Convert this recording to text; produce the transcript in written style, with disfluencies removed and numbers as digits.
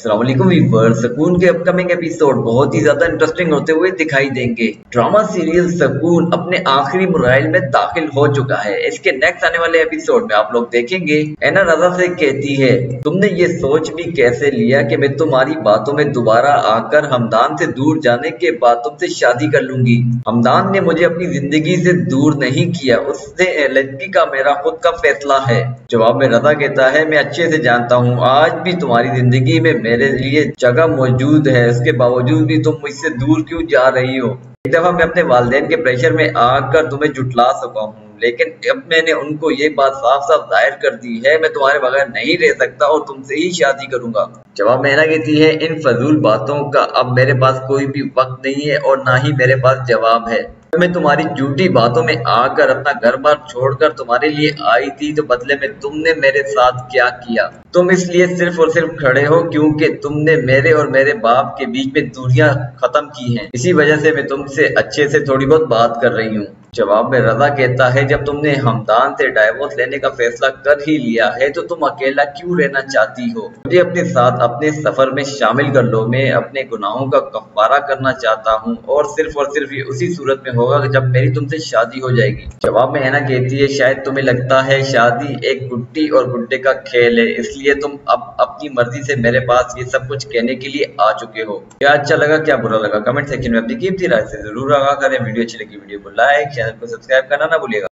अस्सलाम वालेकुम व्यूअर्स, सकून के अपकमिंग एपिसोड बहुत ही ज्यादा इंटरेस्टिंग होते हुए दिखाई देंगे। ड्रामा सीरियल सकून अपने आखिरी मराइल में दाखिल हो चुका है। इसके नेक्स्ट आने वाले एपिसोड में आप लोग देखेंगे ऐना रज़ा से कहती है, तुमने ये सोच भी कैसे लिया कि मैं तुम्हारी बातों में दोबारा आकर हमदान से दूर जाने के बाद तुमसे शादी कर लूंगी। हमदान ने मुझे अपनी जिंदगी से दूर नहीं किया, उससे लड़की का मेरा खुद का फैसला है। जवाब में रज़ा कहता है, मैं अच्छे से जानता हूँ आज भी तुम्हारी जिंदगी में मेरे लिए जगह मौजूद है, उसके बावजूद भी तुम मुझसे दूर क्यों जा रही हो। एक दफा मैं अपने वालिदैन के प्रेशर में आकर तुम्हें जुटला सका हूँ, लेकिन अब मैंने उनको ये बात साफ साफ जाहिर कर दी है, मैं तुम्हारे बगैर नहीं रह सकता और तुमसे ही शादी करूंगा। जवाब में ऐना कहती है, इन फजूल बातों का अब मेरे पास कोई भी वक्त नहीं है और ना ही मेरे पास जवाब है। मैं तुम्हारी झूठी बातों में आकर अपना घर बार छोड़कर तुम्हारे लिए आई थी, तो बदले में तुमने मेरे साथ क्या किया। तुम इसलिए सिर्फ और सिर्फ खड़े हो क्योंकि तुमने मेरे और मेरे बाप के बीच में दूरियां खत्म की हैं। इसी वजह से मैं तुमसे अच्छे से थोड़ी बहुत बात कर रही हूँ। जवाब में रज़ा कहता है, जब तुमने हमदान से डाइवोर्स लेने का फैसला कर ही लिया है तो तुम अकेला क्यों रहना चाहती हो। मुझे अपने साथ अपने सफर में शामिल कर लो, मैं अपने गुनाहों का कफारा करना चाहता हूँ और सिर्फ ये उसी सूरत में होगा जब मेरी तुमसे शादी हो जाएगी। जवाब में ऐना कहती है, शायद तुम्हें लगता है शादी एक गुड्डी और गुड्डे का खेल है, इसलिए तुम अब अपनी मर्जी से मेरे पास ये सब कुछ कहने के लिए आ चुके हो। क्या अच्छा लगा क्या बुरा लगा कमेंट सेक्शन में अपनी कीमती राय से जरूर आगाह करें। वीडियो अच्छी लगी वीडियो को लाइक, चैनल को सब्सक्राइब करना ना भूलिएगा।